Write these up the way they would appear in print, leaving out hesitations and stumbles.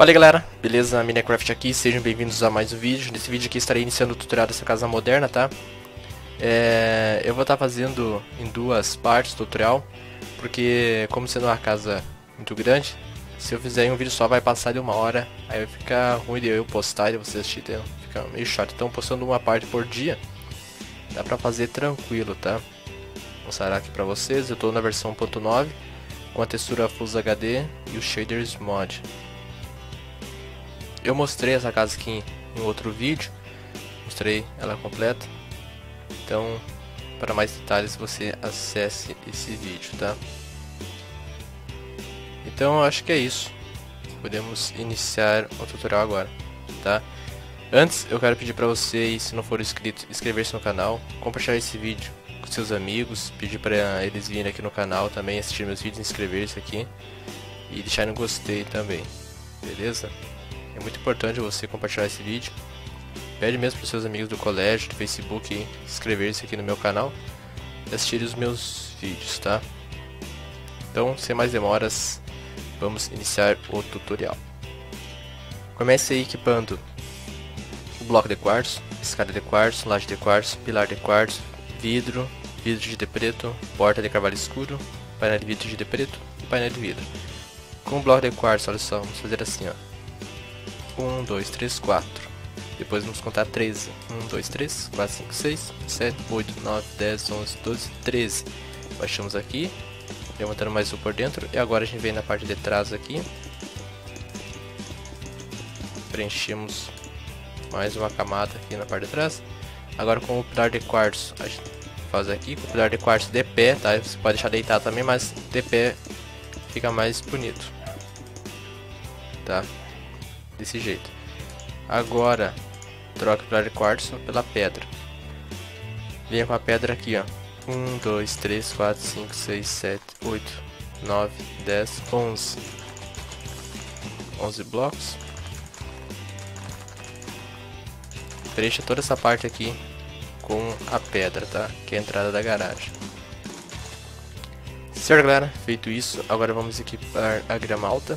Fala aí galera, beleza? Minecraft aqui, sejam bem-vindos a mais um vídeo. Nesse vídeo aqui estarei iniciando o tutorial dessa casa moderna, tá? Eu vou estar fazendo em duas partes o tutorial, porque como sendo uma casa muito grande, se eu fizer em um vídeo só vai passar de 1 hora, aí vai ficar ruim de eu postar e vocês assistirem, fica meio chato. Então postando uma parte por dia, dá pra fazer tranquilo, tá? Vou mostrar aqui pra vocês, eu tô na versão 1.9, com a textura Full HD e o Shaders Mod. Eu mostrei essa casa aqui em outro vídeo, mostrei ela completa, então para mais detalhes você acesse esse vídeo, tá? Então eu acho que é isso, podemos iniciar o tutorial agora, tá? Antes eu quero pedir para vocês, se não for inscrito, inscrever-se no canal, compartilhar esse vídeo com seus amigos, pedir para eles virem aqui no canal também, assistir meus vídeos, inscrever-se aqui e deixar no gostei também, beleza? É muito importante você compartilhar esse vídeo. Pede mesmo para os seus amigos do colégio, do Facebook, inscrever-se aqui no meu canal e assistir os meus vídeos, tá? Então, sem mais demoras, vamos iniciar o tutorial. Comece aí equipando o bloco de quartzo, escada de quartzo, laje de quartzo, pilar de quartzo, vidro de preto, porta de carvalho escuro, painel de vidro de preto e painel de vidro. Com o bloco de quartzo, olha só, vamos fazer assim, ó. 1, 2, 3, 4. Depois vamos contar 13. 1, 2, 3, 4, 5, 6, 7, 8, 9, 10, 11, 12, 13. Baixamos aqui, levantando mais um por dentro. E agora a gente vem na parte de trás aqui. Preenchemos mais uma camada aqui na parte de trás. Agora com o pilar de quartzo, a gente faz aqui. Com o pilar de quartzo de pé, tá? Você pode deixar deitado também, mas de pé fica mais bonito, tá? Desse jeito. Agora troca o pilar de quartzo pela pedra. Venha com a pedra aqui, ó. 1, 2, 3, 4, 5, 6, 7, 8, 9, 10, 11. 11 blocos. Preencha toda essa parte aqui com a pedra, tá? Que é a entrada da garagem. Certo, galera? Feito isso, agora vamos equipar a grama alta.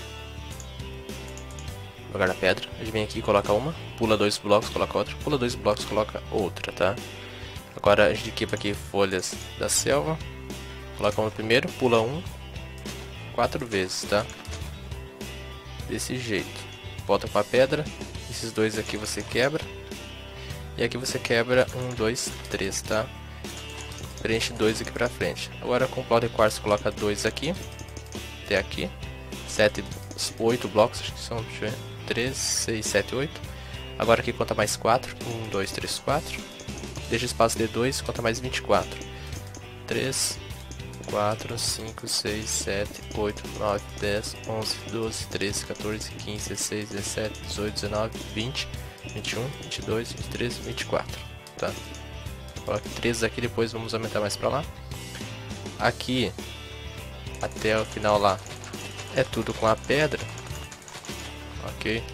No lugar da pedra, a gente vem aqui e coloca uma, pula 2 blocos, coloca outra, pula 2 blocos, coloca outra, tá? Agora a gente equipa aqui folhas da selva, coloca uma primeiro, pula 4 vezes, tá? Desse jeito. Volta com a pedra, esses dois aqui você quebra, e aqui você quebra 1, 2, 3, tá? Preenche 2 aqui pra frente. Agora com o pau de quartzo coloca 2 aqui, até aqui, 7, 8 blocos, acho que são, deixa eu ver. 3, 6, 7, 8. Agora aqui conta mais 4. 1, 2, 3, 4. Deixa espaço de 2, conta mais 24. 3, 4, 5, 6, 7, 8, 9, 10, 11, 12, 13, 14, 15, 16, 17, 18, 19, 20, 21, 22, 23, 24. Tá? Coloque 3 aqui, depois vamos aumentar mais pra lá. Aqui, até o final lá, é tudo com a pedra. Ok.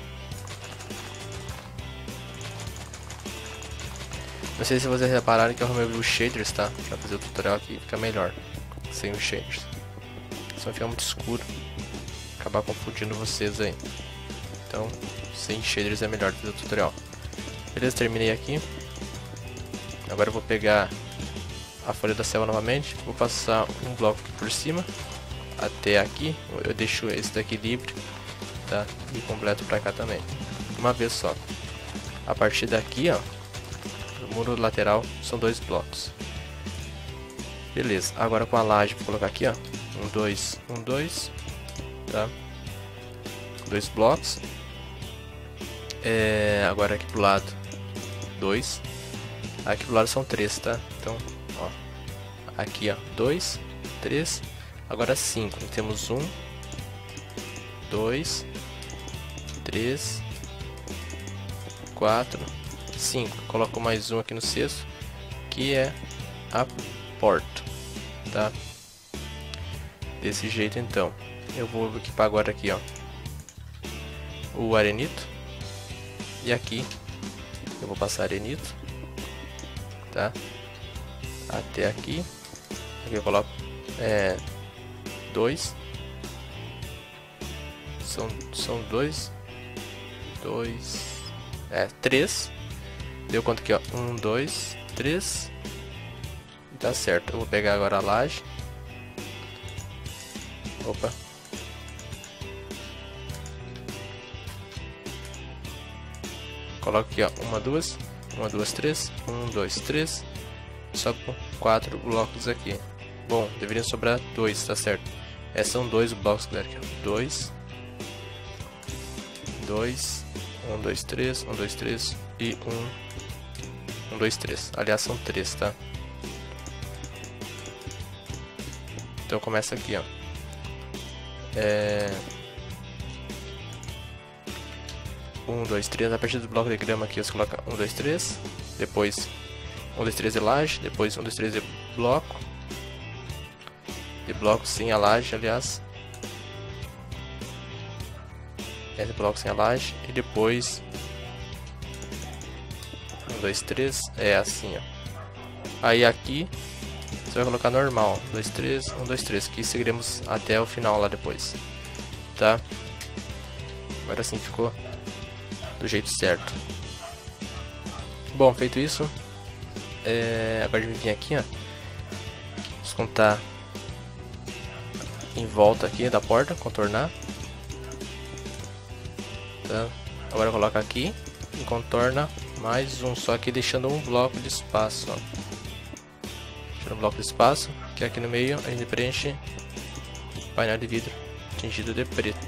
Não sei se vocês repararam que eu arrumei os shaders, tá? Pra fazer o tutorial aqui fica melhor sem os shaders. Só fica muito escuro, acabar confundindo vocês aí. Então, sem shaders é melhor fazer o tutorial. Beleza, terminei aqui. Agora eu vou pegar a folha da selva novamente. Vou passar um bloco aqui por cima até aqui. Eu deixo esse daqui livre. Tá? E completo pra cá também, uma vez só. A partir daqui, ó, o muro lateral são 2 blocos. Beleza, agora com a laje vou colocar aqui, ó, 1, 2, 1, 2, tá? 2 blocos. Agora aqui pro lado 2, aqui pro lado são 3, tá? Então, ó, aqui, ó, 2, 3, agora 5. Temos 1, 2, 3, 4, 5. Coloco mais um aqui no sexto, que é a porta, tá? Desse jeito então. Eu vou equipar agora aqui, ó, o arenito. E aqui eu vou passar arenito, tá? Até aqui. Aqui eu coloco 2. São três. Deu conta aqui, ó. 1, 2, 3. Tá certo. Eu vou pegar agora a laje. Opa. Coloco aqui, ó. 1, 2. 1, 2, 3. 1, 2, 3. Sobe 4 blocos aqui. Bom, deveriam sobrar 2, tá certo. São 2 blocos, galera. 2. 2. 1, 2, 3. 1, 2, 3. E 1, 2, 3. Aliás, são 3, tá? Então começa aqui, ó. 1, 2, 3. A partir do bloco de grama aqui você coloca 1, 2, 3. Depois 1, 2, 3 de laje. Depois 1, 2, 3 de bloco. De bloco sem a laje, aliás. De bloco sem a laje. E depois 1, 2, 3. É assim, ó. Aí aqui você vai colocar normal. 1, 2, 3. 1, 2, 3. Que seguiremos até o final lá depois. Tá? Agora sim ficou do jeito certo. Bom, feito isso, agora a gente vem aqui, ó. Vamos contar em volta aqui da porta, contornar. Tá? Agora coloca aqui e contorna mais um, só que deixando um bloco de espaço, ó. Deixando um bloco de espaço, que aqui no meio a gente preenche o painel de vidro tingido de preto.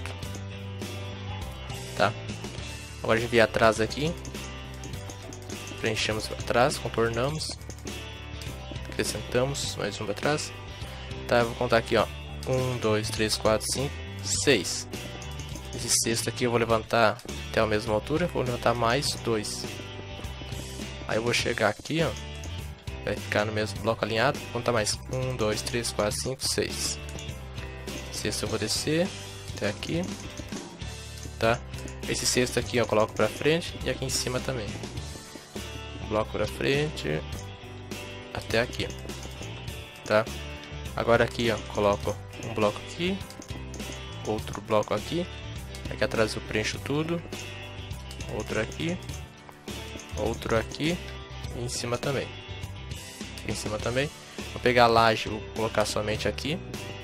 Tá? Agora a gente vem atrás aqui, preenchemos atrás, contornamos, acrescentamos mais um para trás. Tá, eu vou contar aqui, ó. 1, 2, 3, 4, 5, 6. Esse sexto aqui eu vou levantar até a mesma altura, vou levantar mais 2. Aí eu vou chegar aqui, ó, vai ficar no mesmo bloco alinhado, vou contar mais 1, 2, 3, 4, 5, 6. Sexto eu vou descer até aqui, tá? Esse sexto aqui eu coloco pra frente e aqui em cima também. Um bloco pra frente até aqui, tá? Agora aqui, ó, coloco um bloco aqui, outro bloco aqui. Aqui atrás eu preencho tudo. Outro aqui, e em cima também. Aqui em cima também. Vou pegar a laje, vou colocar somente aqui,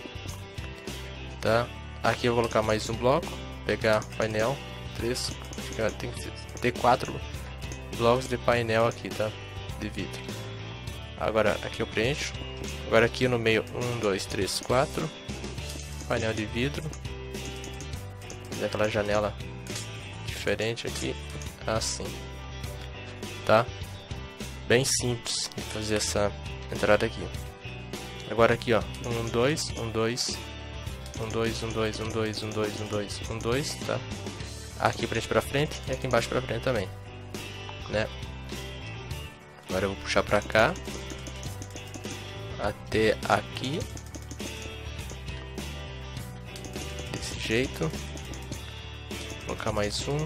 tá? Aqui eu vou colocar mais um bloco. Pegar painel 3, tem que ter 4 blocos de painel aqui, tá? De vidro. Agora aqui eu preencho. Agora aqui no meio 1, 2, 3, 4 painel de vidro. Daquela janela diferente aqui, assim, tá? Bem simples de fazer essa entrada aqui. Agora aqui, ó, 1, 2, 1, 2, 1, 2, 1, 2, 1, 2, 1, 2, 1, 2, 1, 2, tá? Aqui frente pra frente e aqui embaixo pra frente também, né? Agora eu vou puxar pra cá até aqui, desse jeito. Colocar mais um,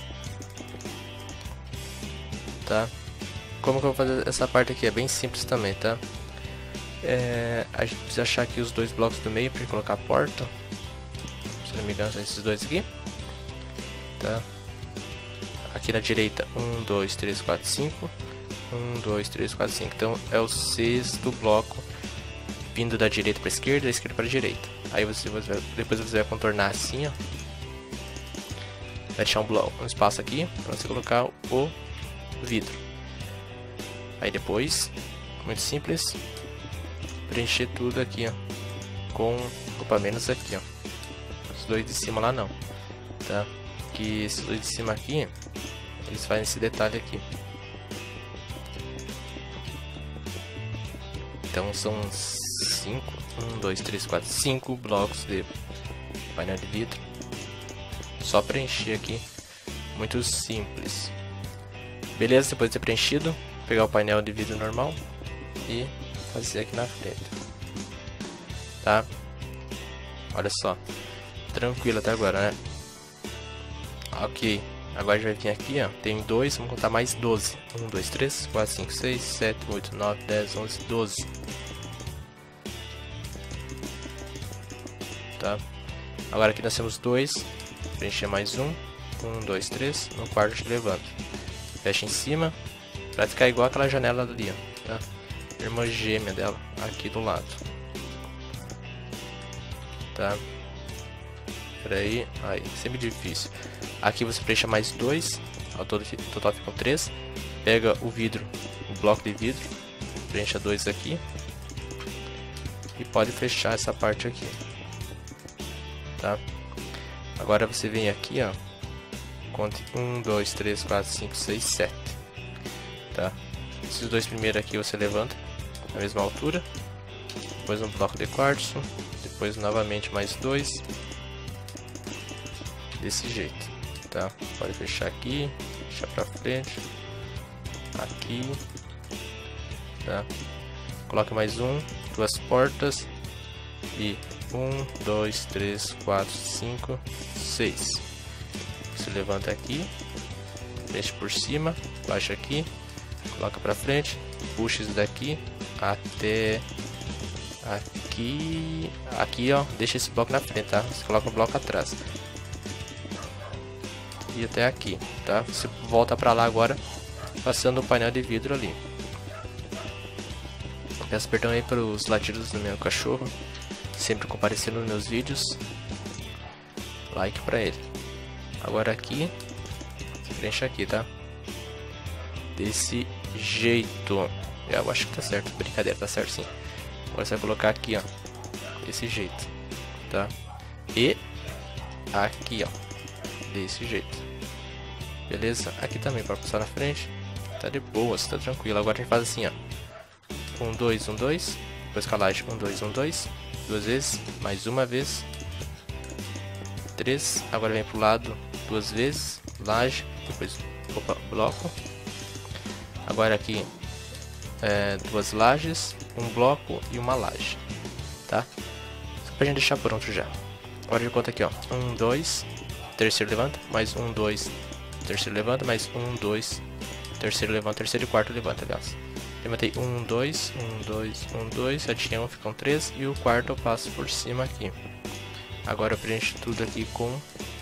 tá? Como que eu vou fazer essa parte aqui? É bem simples também, tá? A gente precisa achar aqui os 2 blocos do meio para colocar a porta. Se não me engano são esses 2 aqui, tá? Aqui na direita 1, 2, 3, 4, 5. 1, 2, 3, 4, 5. Então é o sexto bloco vindo da direita para a esquerda, da esquerda para a direita. Aí depois você vai contornar assim, ó. Vai deixar um espaço aqui para você colocar o vidro. Aí depois, muito simples, preencher tudo aqui, ó, com opa, menos aqui, ó. Os 2 de cima lá não, tá? Que esses 2 de cima aqui, eles fazem esse detalhe aqui. Então são 5, 1, 2, 3, 4, 5 blocos de painel de vidro. Só preencher aqui, muito simples. Beleza, depois de ter preenchido, pegar o painel de vidro normal e fazer aqui na frente, tá? Olha só, tranquilo até agora, né? Ok, agora já vai vir aqui, ó, tem 2, vamos contar mais 12. 1, 2, 3, 4, 5, 6, 7, 8, 9, 10, 11, 12. Tá? Agora aqui nós temos 2 preencher mais um. 1, 2, 3. No quarto a gente levanta. Fecha em cima. Pra ficar igual aquela janela ali, ó. Tá? Irmã gêmea dela. Aqui do lado. Tá? Pera aí. Aí, sempre difícil. Aqui você preenche mais 2. Ao total ficam 3. Pega o vidro. O bloco de vidro. Preencha 2 aqui. E pode fechar essa parte aqui. Tá? Agora você vem aqui, ó. Conte 1, 2, 3, 4, 5, 6, 7. Tá? Esses dois primeiros aqui você levanta na mesma altura. Depois um bloco de quartzo. Depois novamente mais 2. Desse jeito. Tá? Pode fechar aqui. Fechar pra frente. Aqui. Tá? Coloque mais um. 2 portas. E 1, 2, 3, 4, 5, 6. Você levanta aqui, mexe por cima, baixa aqui, coloca pra frente, puxa isso daqui até aqui, ó, deixa esse bloco na frente, tá? Você coloca o bloco atrás e até aqui, tá? Você volta pra lá agora, passando o painel de vidro ali. Peço perdão aí pelos latidos do meu cachorro, sempre comparecendo nos meus vídeos. Like pra ele. Agora aqui, preencha aqui, tá? Desse jeito. Eu acho que tá certo, brincadeira, tá certo sim. Agora você vai colocar aqui, ó. Desse jeito, tá? E aqui, ó. Desse jeito. Beleza? Aqui também, para passar na frente. Tá de boa, tá tranquilo. Agora a gente faz assim, ó. 1, 2, 1, 2. Depois calagem 1, 2, 1, 2. 2 vezes, mais uma vez. 3. Agora vem pro lado 2 vezes. Laje. Depois, opa, bloco. Agora aqui 2 lajes, um bloco e uma laje. Tá? Só pra gente deixar pronto já. Agora eu conto aqui, ó. 1, 2. Terceiro levanta. Mais 1, 2. Terceiro levanta. Mais 1, 2. Terceiro levanta. Terceiro e quarto levanta, aliás. Levantei 1, 2, 1, 2, 1, 2, 7 1, ficam 3 e o quarto eu passo por cima aqui. Agora eu preencho tudo aqui com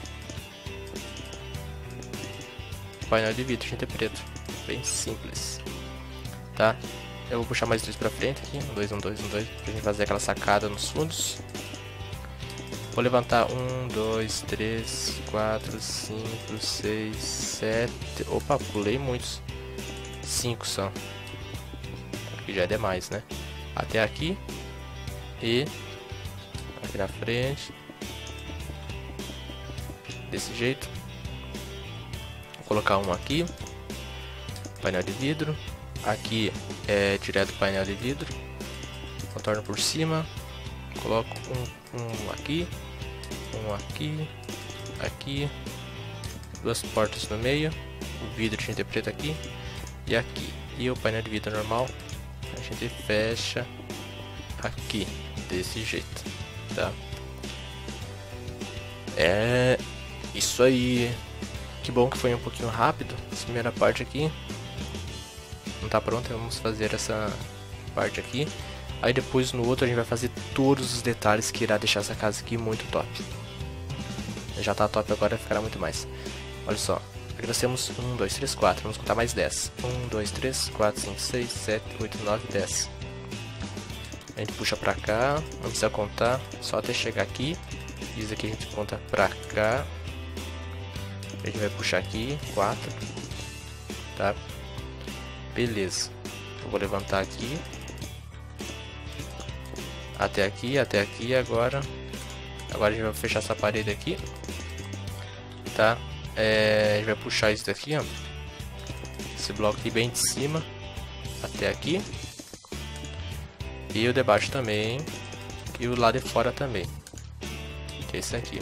painel de vidro, tinta preto, bem simples, tá? Eu vou puxar mais 2 pra frente aqui, 1, 2, 1, 2, 1, 2, pra gente fazer aquela sacada nos fundos. Vou levantar 1, 2, 3, 4, 5, 6, 7, opa, pulei muitos, 5 só. Que já é demais, né? Até aqui e aqui na frente, desse jeito. Vou colocar um aqui, painel de vidro. Aqui é direto painel de vidro. Contorno por cima, coloco um aqui, aqui, 2 portas no meio, o vidro de tinta preta aqui e aqui, e o painel de vidro normal. A gente fecha aqui, desse jeito, tá? É isso aí. Que bom que foi um pouquinho rápido. Essa primeira parte aqui não tá pronta, vamos fazer essa parte aqui. Aí depois no outro a gente vai fazer todos os detalhes que irá deixar essa casa aqui muito top. Já tá top, agora ficará muito mais. Olha só. Aqui nós temos 1, 2, 3, 4. Vamos contar mais 10. 1, 2, 3, 4, 5, 6, 7, 8, 9, 10. A gente puxa pra cá. Não precisa contar. Só até chegar aqui. Isso aqui a gente conta pra cá. A gente vai puxar aqui. 4. Tá? Beleza. Eu vou levantar aqui. Até aqui. Agora a gente vai fechar essa parede aqui. Tá? A gente vai puxar isso daqui, ó. Esse bloco aqui bem de cima até aqui. E o de baixo também. E o lado de fora também. Que é esse aqui.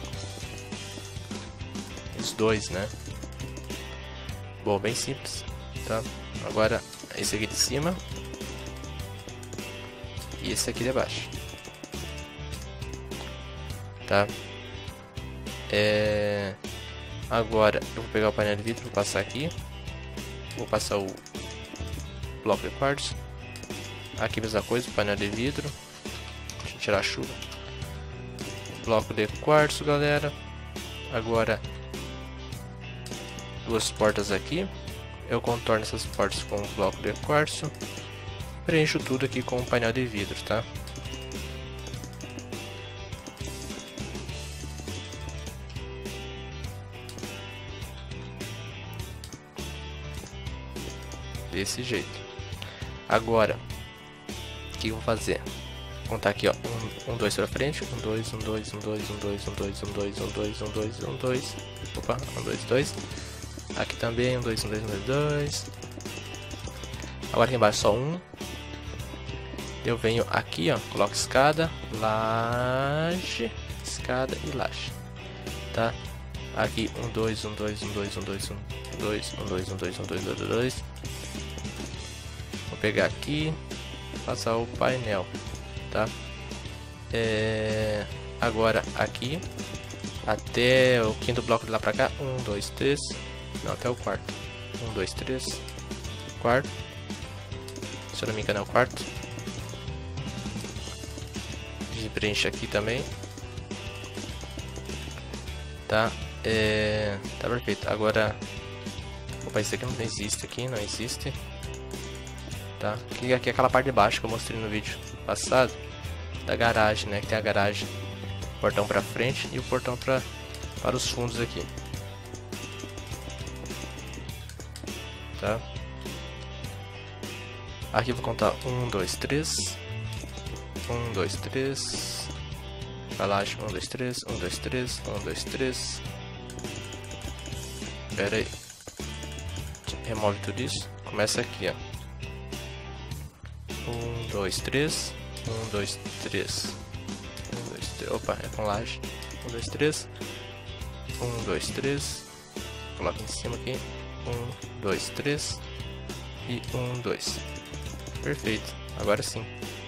Os dois, né? Bom, bem simples, tá? Agora esse aqui de cima. E esse aqui de baixo. Tá? Agora eu vou pegar o painel de vidro, vou passar aqui. Vou passar o bloco de quartzo. Aqui mesma coisa, painel de vidro. Deixa eu tirar a chuva. Bloco de quartzo, galera. Agora, duas portas aqui. Eu contorno essas portas com um bloco de quartzo. Preencho tudo aqui com um painel de vidro, tá? Desse jeito. Agora, o que eu vou fazer? Vou contar aqui, ó. 1, 2 pra frente. 1, 2, 1, 2, 1, 2, 1, 2, 1, 2, 1, 2, 1, 2, 1, 2, 1, 2. Opa, 1, 2, 2. Aqui também, 1, 2, 1, 2, 1, 2, 2. Agora aqui embaixo só 1. Eu venho aqui, ó. Coloco escada, laje, escada e laje. Tá? Aqui 1, 2, 1, 2, 1, 2, 1, 2, 1, 2, 1, 2, 1, 2, 1, 2, 1, 2, 2. Vou pegar aqui, passar o painel, tá? Agora aqui, até o quinto bloco de lá pra cá, 1, 2, 3, não, até o quarto. 1, 2, 3, quarto. Se eu não me engano é o quarto. A gente preenche aqui também. Tá? Tá perfeito. Agora, opa, isso aqui não existe aqui, não existe. Tá? Aqui é aquela parte de baixo que eu mostrei no vídeo passado da garagem, né? Que tem a garagem, portão pra frente e o portão para os fundos aqui. Tá? Aqui eu vou contar 1, 2, 3. 1, 2, 3. Laje 1, 2, 3. 1, 2, 3. 1, 2, 3. Pera aí. Remove tudo isso. Começa aqui, ó. 1, 2, 3. 1, 2, 3. 1, 2, 3. Opa, é com laje. 1, 2, 3. 1, 2, 3. Coloca em cima aqui. 1, 2, 3. E 1, 2. Perfeito. Agora sim.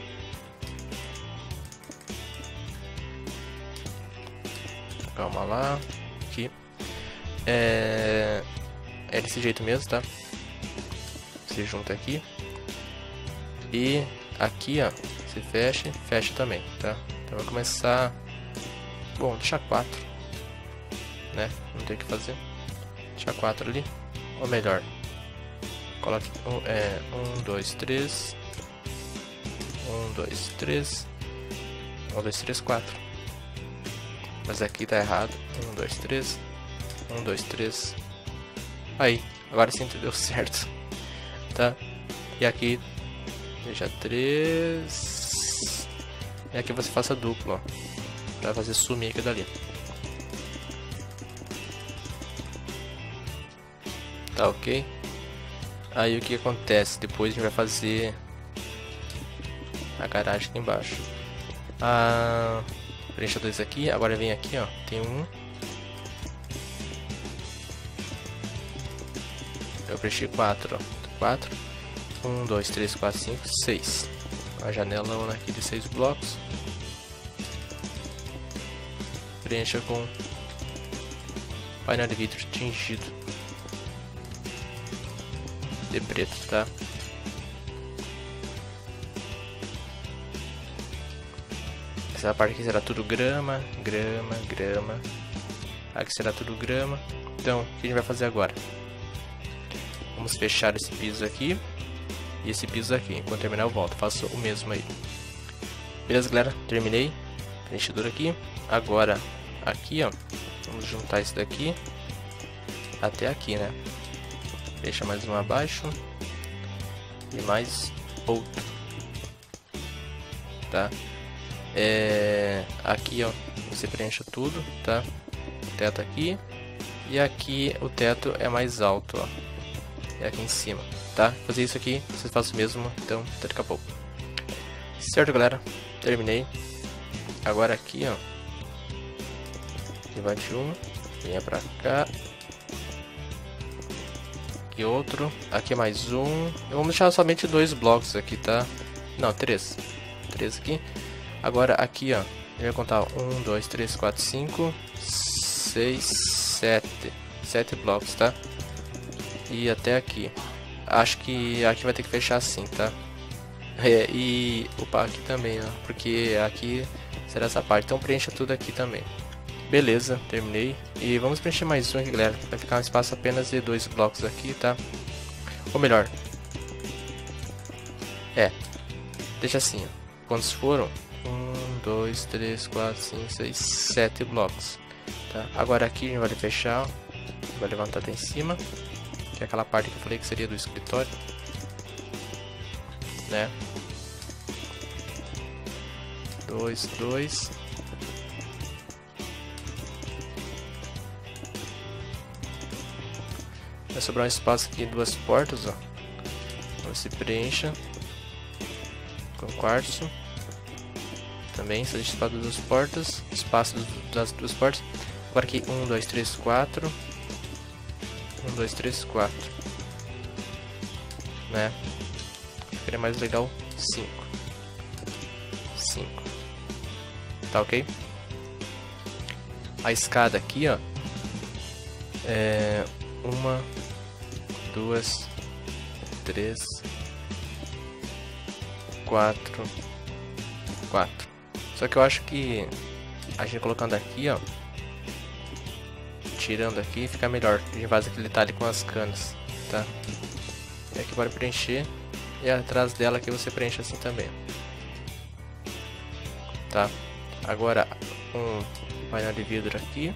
Calma lá. Aqui. É desse jeito mesmo, tá? Você junta aqui. E aqui, ó. Você fecha, fecha também, tá? Então vai começar. Bom, deixa 4. Né? Não tem o que fazer. Deixa 4 ali. Ou melhor. Coloque 1, 2, 3. 1, 2, 3. 1, 2, 3, 4. Mas aqui tá errado. 1, 2, 3. 1, 2, 3. Aí, agora sim deu certo. Tá? E aqui, deixa 3. E aqui você faça duplo, ó. Pra fazer sumir aqui dali. Tá ok? Aí o que acontece? Depois a gente vai fazer a garagem aqui embaixo. Preencha 2 aqui, agora vem aqui, ó. Tem 1. Eu preenchi 4, ó. 4. 1, 2, 3, 4, 5, 6. Uma janela aqui de 6 blocos. Preencha com painel de vidro tingido de preto, tá? Essa parte aqui será tudo grama, grama, grama. Aqui será tudo grama. Então, o que a gente vai fazer agora? Vamos fechar esse piso aqui e esse piso aqui. Quando terminar eu volto, faço o mesmo aí. Beleza, galera? Terminei. Preenchedor aqui. Agora, aqui, ó. Vamos juntar isso daqui até aqui, né? Deixa mais um abaixo. E mais outro. Tá? Aqui, ó. Você preenche tudo, tá? O teto aqui. E aqui o teto é mais alto, ó. É aqui em cima, tá? Fazer isso aqui, vocês fazem o mesmo, então até daqui a pouco. Certo, galera? Terminei. Agora aqui, ó. Levante um. Venha pra cá. Aqui outro. Aqui mais um. Vamos deixar somente 2 blocos aqui, tá? Não, 3. 3 aqui. Agora aqui, ó. Eu vou contar 1, 2, 3, 4, 5, 6, 7. 7 blocos, tá? E até aqui. Acho que aqui vai ter que fechar assim, tá? E opa, aqui também, ó. Porque aqui será essa parte. Então preencha tudo aqui também. Beleza, terminei. E vamos preencher mais um aqui, galera. Vai ficar um espaço apenas de 2 blocos aqui, tá? Ou melhor, deixa assim, ó. Quantos foram? 1, 2, 3, 4, 5, 6, 7 blocos, tá? Agora aqui a gente vai fechar, vai levantar até em cima, que é aquela parte que eu falei que seria do escritório, né? 2, 2. Vai sobrar um espaço aqui, 2 portas, ó. Então se preencha com quartzo. Também se deixa espaço das 2 portas, espaço das 2 portas. Agora aqui 1, 2, 3, 4. 1, 2, 3, 4, né? Ficaria mais legal 5. 5. Tá ok? A escada aqui, ó, é 1, 2, 3, 4, 4. Só que eu acho que a gente colocando aqui, ó, tirando aqui, fica melhor. A gente faz aquele detalhe com as canas, tá? E aqui pode preencher. E atrás dela aqui você preenche assim também, tá? Agora um painel de vidro aqui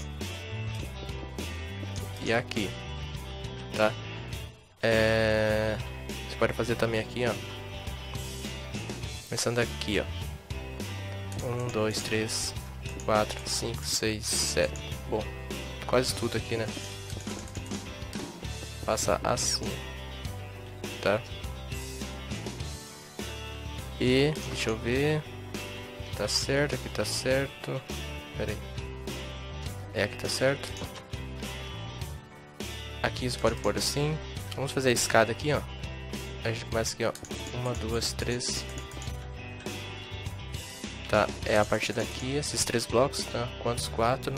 e aqui, tá? Você pode fazer também aqui, ó, começando aqui, ó, 1, 2, 3, 4, 5, 6, 7. Bom, quase tudo aqui, né? Passa assim, tá? E deixa eu ver, tá certo, aqui tá certo. Pera aí, aqui tá certo. Aqui você pode pôr assim. Vamos fazer a escada aqui, ó. A gente começa aqui, ó, 1, 2, 3. Tá, é a partir daqui, esses 3 blocos, tá? Quantos? 4.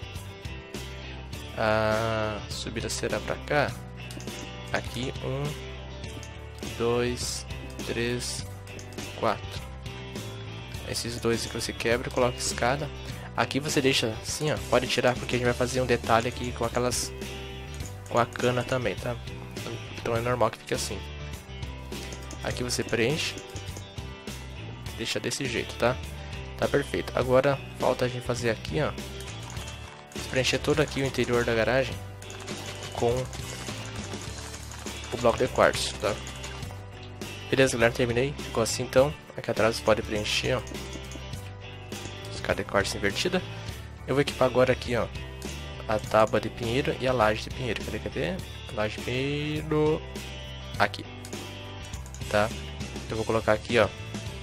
A subida será pra cá. Aqui, 1, 2, 3, 4. Esses dois que você quebra e coloca escada. Aqui você deixa assim, ó. Pode tirar porque a gente vai fazer um detalhe aqui com aquelas, com a cana também, tá? Então é normal que fique assim. Aqui você preenche, deixa desse jeito, tá? Tá perfeito. Agora falta a gente fazer aqui, ó, preencher todo aqui o interior da garagem com o bloco de quartzo, tá? Beleza, galera, terminei. Ficou assim então. Aqui atrás você pode preencher, ó, escada de quartzo invertida. Eu vou equipar agora aqui, ó, a tábua de pinheiro e a laje de pinheiro. Cadê? Laje de pinheiro. Aqui, tá? Eu vou colocar aqui, ó,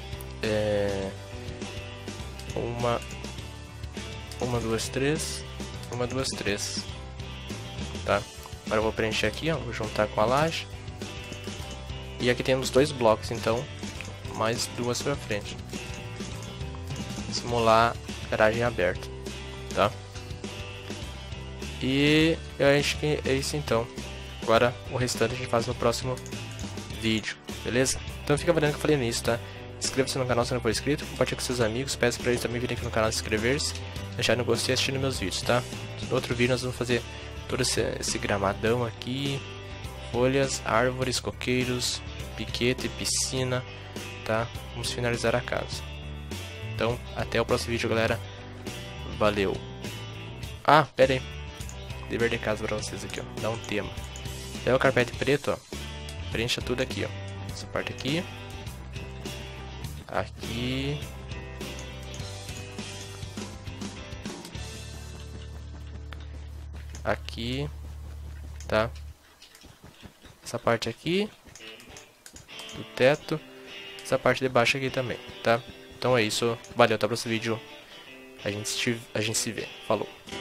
uma, 2, 3. 1, 2, 3. Tá? Agora eu vou preencher aqui, ó. Vou juntar com a laje. E aqui temos 2 blocos, então mais 2 pra frente. Simular garagem aberta, tá? E eu acho que é isso então. Agora o restante a gente faz no próximo vídeo, beleza? Então fica valendo que eu falei nisso, tá? Inscreva-se no canal se não for inscrito, compartilhe com seus amigos, peço pra eles também virem aqui no canal se inscrever-se, deixarem no gostei e assistir meus vídeos, tá? No outro vídeo nós vamos fazer todo esse gramadão aqui, folhas, árvores, coqueiros, piquete, piscina, tá? Vamos finalizar a casa. Então, até o próximo vídeo, galera. Valeu. Ah, pera aí. Dever de casa pra vocês aqui, ó. Dá um tema. Pega o carpete preto, ó. Preencha tudo aqui, ó. Essa parte aqui. Aqui. Aqui. Tá? Essa parte aqui. Do teto. Essa parte de baixo aqui também, tá? Então é isso. Valeu, até o próximo vídeo. A gente se vê. Falou.